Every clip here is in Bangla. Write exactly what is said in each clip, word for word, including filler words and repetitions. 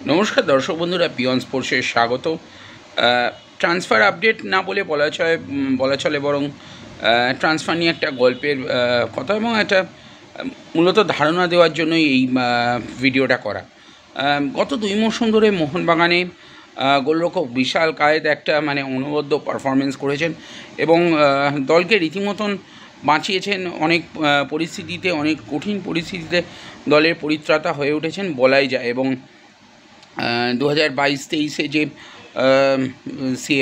নমস্কার দর্শক বন্ধুরা, পিয়ন স্পোর্টসে স্বাগত। ট্রান্সফার আপডেট না বলে বলা চলে বলা চলে বরং ট্রান্সফার নিয়ে একটা গল্পের কথা এবং একটা মূলত ধারণা দেওয়ার জন্যই এই ভিডিওটা করা। গত দুই মৌসুম ধরে মোহনবাগানে গোলরক্ষক বিশাল কায়েদ একটা মানে অনবদ্য পারফরমেন্স করেছেন এবং দলকে রীতিমতন বাঁচিয়েছেন। অনেক পরিস্থিতিতে, অনেক কঠিন পরিস্থিতিতে দলের পরিত্রাতা হয়ে উঠেছেন বলাই যায়। এবং দু হাজার বাইশ তেইশে যে সি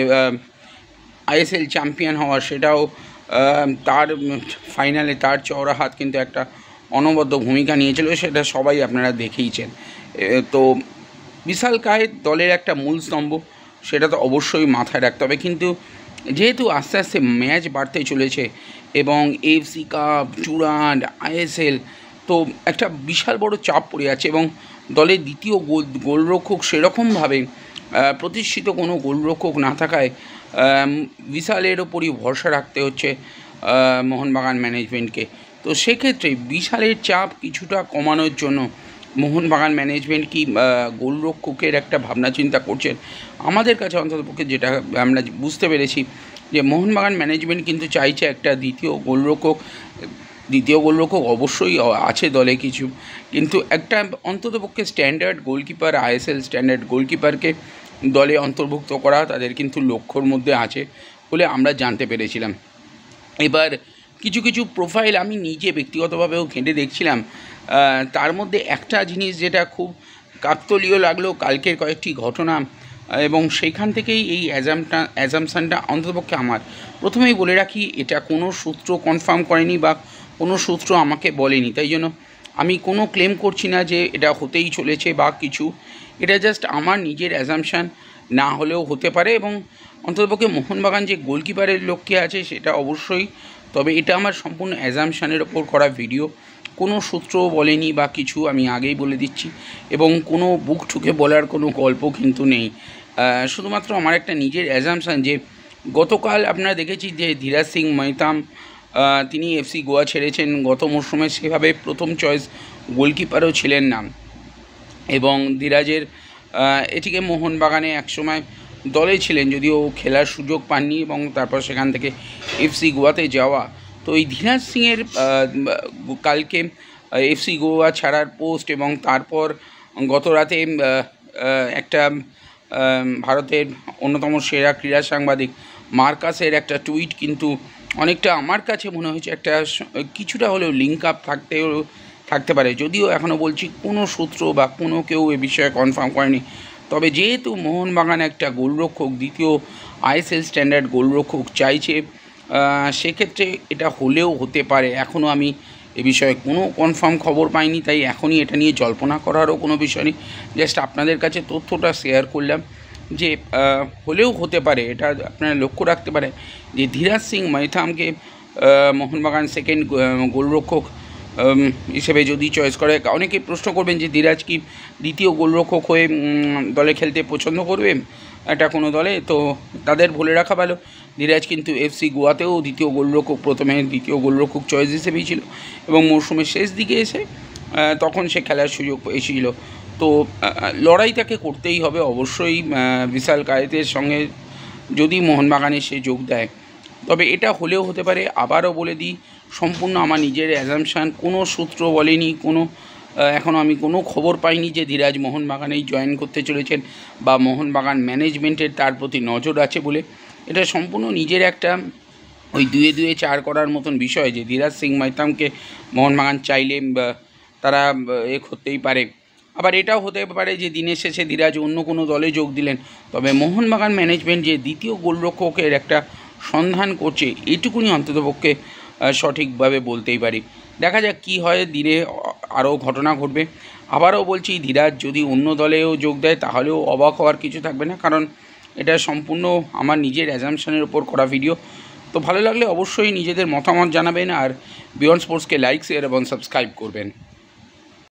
আইএসএল চ্যাম্পিয়ন হওয়া, সেটাও তার ফাইনালে তার চওড়া হাত কিন্তু একটা অনবদ্য ভূমিকা নিয়েছিল, সেটা সবাই আপনারা দেখেইছেন। তো বিশাল কায়েদ দলের একটা মূল স্তম্ভ, সেটা তো অবশ্যই মাথায় রাখতে হবে। কিন্তু যেহেতু আস্তে আস্তে ম্যাচ বাড়তে চলেছে এবং এএফসি কাপ, ডুরান্ড, আইএসএল, তো একটা বিশাল বড় চাপ পড়ে যাচ্ছে এবং দলের দ্বিতীয় গোল গোলরক্ষক সেরকমভাবে প্রতিষ্ঠিত কোনো গোলরক্ষক না থাকায় বিশালের ওপরই ভরসা রাখতে হচ্ছে মোহনবাগান ম্যানেজমেন্টকে। তো সেক্ষেত্রে বিশালের চাপ কিছুটা কমানোর জন্য মোহনবাগান ম্যানেজমেন্ট কি গোলরক্ষকের একটা ভাবনা চিন্তা করছেন। আমাদের কাছে অন্ততপক্ষে যেটা আমরা বুঝতে পেরেছি যে মোহনবাগান ম্যানেজমেন্ট কিন্তু চাইছে একটা দ্বিতীয় গোলরক্ষক। দ্বিতীয় গোলরক্ষক অবশ্যই আছে দলে কিছু, কিন্তু একটা অন্ততপক্ষে স্ট্যান্ডার্ড গোলকিপার, আইএসএল স্ট্যান্ডার্ড গোলকিপারকে দলে অন্তর্ভুক্ত করা তাদের কিন্তু লক্ষ্যর মধ্যে আছে বলে আমরা জানতে পেরেছিলাম। এবার কিছু কিছু প্রোফাইল আমি নিজে ব্যক্তিগতভাবেও ঘেঁটে দেখছিলাম, তার মধ্যে একটা জিনিস যেটা খুব কাকতালীয় লাগলো, কালকের কয়েকটি ঘটনা, এবং সেইখান থেকেই এই অ্যাজামটা অ্যাজামশানটা অন্ততপক্ষে আমার। প্রথমেই বলে রাখি, এটা কোনো সূত্র কনফার্ম করেনি বা কোনো সূত্র আমাকে বলেনি, তাই জন্য আমি কোনো ক্লেম করছি না যে এটা হতেই চলেছে বা কিছু। এটা জাস্ট আমার নিজের অ্যাজামশান, না হলেও হতে পারে। এবং অন্ততপক্ষে মোহনবাগান যে গোলকিপারের লক্ষ্যে আছে সেটা অবশ্যই, তবে এটা আমার সম্পূর্ণ অ্যাজামশানের ওপর করা ভিডিও, কোনো সূত্র বলেনি বা কিছু, আমি আগেই বলে দিচ্ছি। এবং কোনো বুক ঠুকে বলার কোনো গল্প কিন্তু নেই, শুধুমাত্র আমার একটা নিজের অ্যাজামশান যে গতকাল আপনারা দেখেছি যে ধীরাজ সিং মৈতাম তিনি এফসি গোয়া ছেড়েছেন। গত মরশুমে সেভাবে প্রথম চয়েস গোলকিপারও ছিলেন না এবং ধীরাজের এটিকে মোহনবাগানে একসময় দলে ছিলেন, যদিও খেলার সুযোগ পাননি এবং তারপর সেখান থেকে এফসি গোয়াতে যাওয়া। তো এই ধীরাজ সিংয়ের কালকে এফসি গোয়া ছাড়ার পোস্ট এবং তারপর গত রাতে একটা ভারতের অন্যতম সেরা ক্রীড়া সাংবাদিক মার্কাসের একটা টুইট কিন্তু অনেকটা আমার কাছে মনে হয়েছে একটা কিছুটা হলেও লিঙ্ক আপ থাকতে থাকতে পারে। যদিও এখনও বলছি কোনো সূত্র বা কোনো কেউ এ বিষয়ে কনফার্ম করেনি, তবে যেহেতু মোহনবাগান একটা গোলরক্ষক, দ্বিতীয় আইএসএল স্ট্যান্ডার্ড গোলরক্ষক চাইছে, সেক্ষেত্রে এটা হলেও হতে পারে। এখনও আমি এ বিষয়ে কোনো কনফার্ম খবর পাইনি, তাই এখনই এটা নিয়ে জল্পনা করারও কোনো বিষয় নেই। জাস্ট আপনাদের কাছে তথ্যটা শেয়ার করলাম যে হলেও হতে পারে। এটা আপনারা লক্ষ্য রাখতে পারে যে ধীরাজ সিং মৈথামকে মোহনবাগান সেকেন্ড গোলরক্ষক হিসেবে যদি চয়েস করে, অনেকে প্রশ্ন করবেন যে ধীরাজ কি দ্বিতীয় গোলরক্ষক হয়ে দলে খেলতে পছন্দ করবে এটা কোনো দলে। তো তাদের বলে রাখা ভালো, ধীরাজ কিন্তু এফসি গোয়াতেও দ্বিতীয় গোলরক্ষক, প্রথমে দ্বিতীয় গোলরক্ষক চয়েস হিসেবেই ছিল এবং মরশুমের শেষ দিকে এসে তখন সে খেলার সুযোগ পেয়েছিল। তো লড়াই তাকে করতেই হবে অবশ্যই বিশাল কায়েদের সঙ্গে যদি মোহনবাগানে সে যোগ দেয়। তবে এটা হলেও হতে পারে। আবারও বলে দিই, সম্পূর্ণ আমার নিজের অ্যাজামশান, কোনো সূত্র বলেনি, কোনো এখনও আমি কোনো খবর পাইনি যে ধীরাজ মোহনবাগানেই জয়েন করতে চলেছেন বা মোহনবাগান ম্যানেজমেন্টের তার প্রতি নজর আছে বলে। এটা সম্পূর্ণ নিজের একটা ওই দুয়ে দুয়ে চার করার মতন বিষয় যে ধীরাজ সিং মৈতামকে মোহনবাগান চাইলে তারা এ করতেই পারে। আবার এটাও হতে পারে যে দিনের শেষে ধীরাজ অন্য কোনো দলে যোগ দিলেন, তবে মোহনবাগান ম্যানেজমেন্ট যে দ্বিতীয় গোলরক্ষকের একটা সন্ধান করছে, এইটুকুনি অন্ততপক্ষে সঠিকভাবে বলতেই পারি। দেখা যাক কী হয়, দিনে আরও ঘটনা ঘটবে। আবারও বলছি, ধীরাজ যদি অন্য দলেও যোগ দেয় তাহলেও অবাক হওয়ার কিছু থাকবে না, কারণ এটা সম্পূর্ণ আমার নিজের অ্যাজামশানের ওপর করা ভিডিও। তো ভালো লাগলে অবশ্যই নিজেদের মতামত জানাবেন আর বিয়ন্ড স্পোর্টসকে লাইক, শেয়ার এবং সাবস্ক্রাইব করবেন।